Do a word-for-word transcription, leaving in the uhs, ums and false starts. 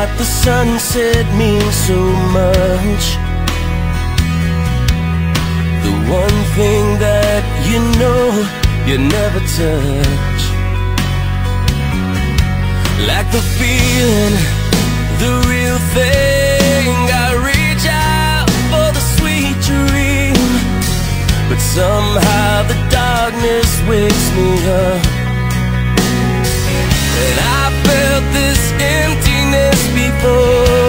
that the sunset means so much. The one thing that you know you never touch. Like the feeling, the real thing. I reach out for the sweet dream, but somehow the darkness wakes me up. And I felt this emptiness before.